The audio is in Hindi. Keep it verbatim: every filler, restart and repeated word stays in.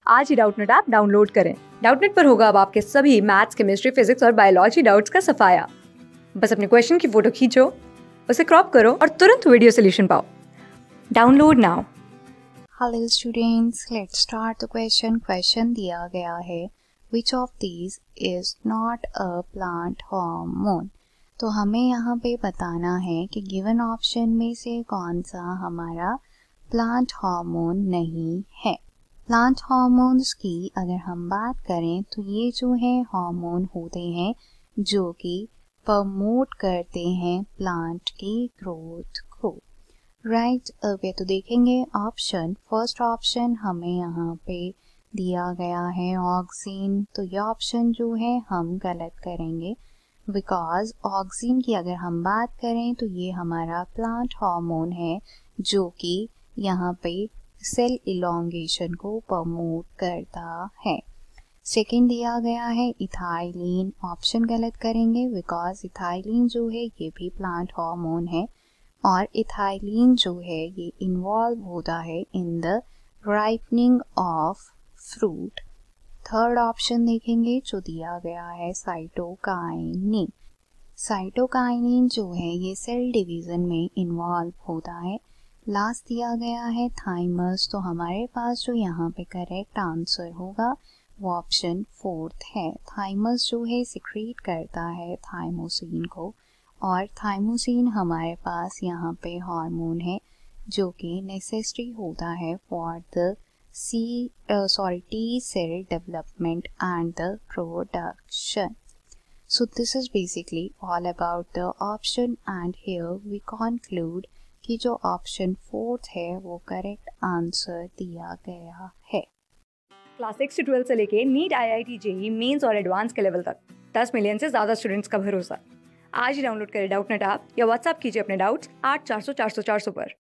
आज ही डाउटनेट ऐप डाउनलोड करें। डाउटनेट पर होगा अब आपके सभी मैथ्स, केमिस्ट्री, फिजिक्स और बायोलॉजी डाउट्स का सफाया। बस अपने क्वेश्चन की फोटो खींचो, उसे क्रॉप करो और तुरंत वीडियो सोल्यूशन पाओ। Download now. Hello students, let's start the question. Question दिया गया है which of these is not a plant hormone. तो हमें यहाँ पे बताना है कि गिवन ऑप्शन में से कौन सा हमारा प्लांट हार्मोन नहीं है। प्लांट हार्मोन्स की अगर हम बात करें तो ये जो है हार्मोन होते हैं जो कि प्रमोट करते हैं प्लांट की ग्रोथ को। राइट right, ओके तो देखेंगे ऑप्शन। फर्स्ट ऑप्शन हमें यहाँ पे दिया गया है ऑक्सीन, तो ये ऑप्शन जो है हम गलत करेंगे बिकॉज ऑक्सीन की अगर हम बात करें तो ये हमारा प्लांट हार्मोन है जो कि यहाँ पे सेल इलोंगेशन को प्रमोट करता है। सेकेंड दिया गया है इथाइलिन, ऑप्शन गलत करेंगे बिकॉज इथाइलिन जो है ये भी प्लांट हार्मोन है और इथाइलिन जो है ये इन्वॉल्व होता है in the ripening of fruit. Third option देखेंगे जो दिया गया है साइटोकाइनिन। साइटोकाइनिन जो है ये सेल डिवीजन में इन्वॉल्व होता है। लास्ट दिया गया है थाइमस, तो हमारे पास जो यहाँ पे करेक्ट आंसर होगा वो ऑप्शन फोर्थ है। थाइमस जो है सिक्रीट करता है थाइमोसिन को और थाइमोसिन हमारे पास यहाँ पे हार्मोन है जो कि नेसेसरी होता है for the C sorry T cell development and the production. So this is basically all about the option and here we conclude कि जो ऑप्शन फोर्थ है वो करेक्ट आंसर दिया गया है। क्लास सिक्स से ट्वेल्थ से लेके NEET, I I T, JEE mains और एडवांस के लेवल तक दस मिलियन से ज्यादा स्टूडेंट्स का भरोसा। आज ही डाउनलोड करें डाउटनेट ऐप या व्हाट्सएप कीजिए अपने डाउट्स आठ चार सौ चार सौ चार सौ पर।